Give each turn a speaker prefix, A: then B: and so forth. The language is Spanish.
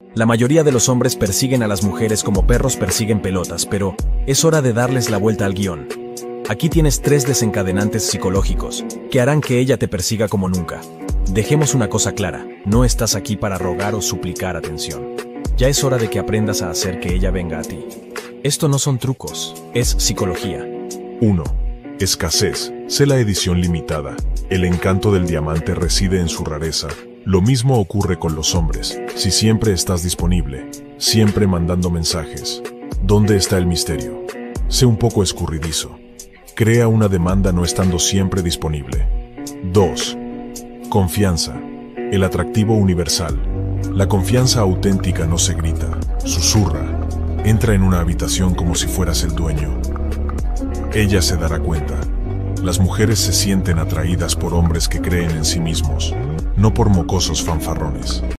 A: La mayoría de los hombres persiguen a las mujeres como perros persiguen pelotas, pero es hora de darles la vuelta al guión. Aquí tienes 3 desencadenantes psicológicos que harán que ella te persiga como nunca. Dejemos una cosa clara, no estás aquí para rogar o suplicar atención. Ya es hora de que aprendas a hacer que ella venga a ti. Esto no son trucos, es psicología.
B: 1. Escasez. Sé la edición limitada. El encanto del diamante reside en su rareza. Lo mismo ocurre con los hombres. Si siempre estás disponible, siempre mandando mensajes, ¿dónde está el misterio? Sé un poco escurridizo. Crea una demanda no estando siempre disponible. 2. Confianza. El atractivo universal. La confianza auténtica no se grita, susurra. Entra en una habitación como si fueras el dueño. Ella se dará cuenta. Las mujeres se sienten atraídas por hombres que creen en sí mismos, no por mocosos fanfarrones.